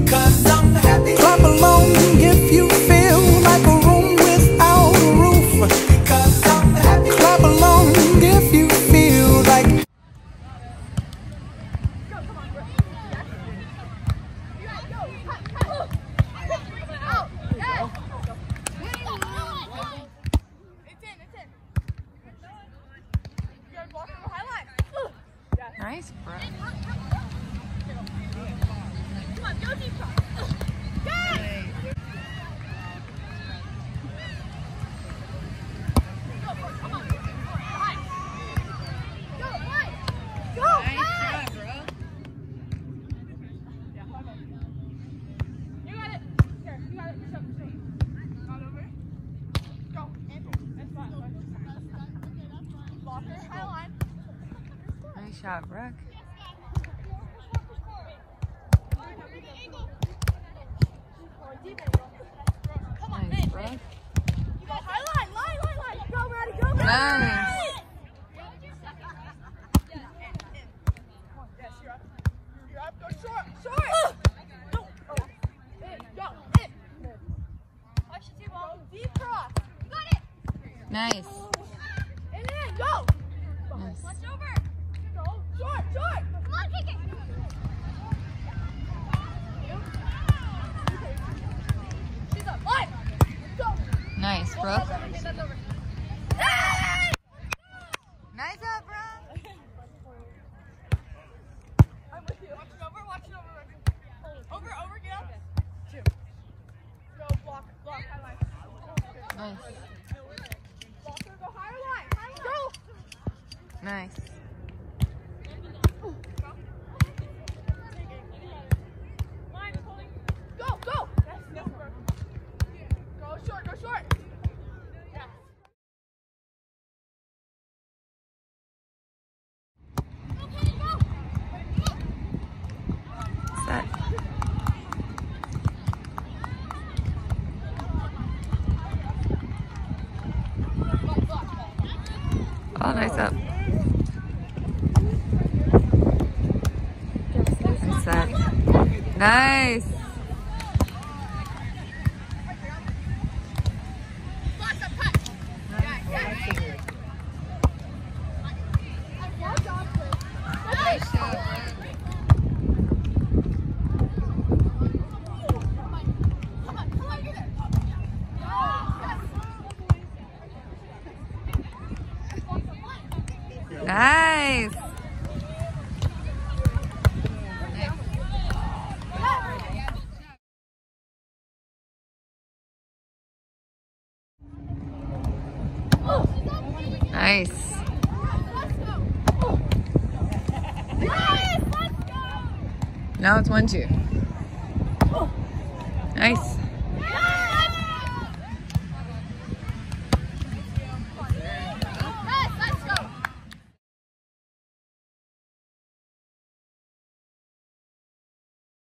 because I'm happy. Clap along if you feel like a room without a roof. Because I'm happy. Clap along if you feel like. Nice, bro. Come on, go deep shot. Nice shot, Brooke. Nice, Brooke. Nice. Nice. And then go. Nice. Watch over. Go. Short, short. Come on, kick it. She's up. One. Go. Nice, Brooke. That's over. Nice up, bro. I'm with you. Watch it over. Watch it over. Over, over, get up. Two. Go, block, block, high line. Nice. Blocker, go higher line. Higher line. Go. Nice. Go, go. Go short, go short. Yeah. Okay, go. Set. Oh, nice up. Set. Nice. Nice. Nice. Now it's 1-2. Nice.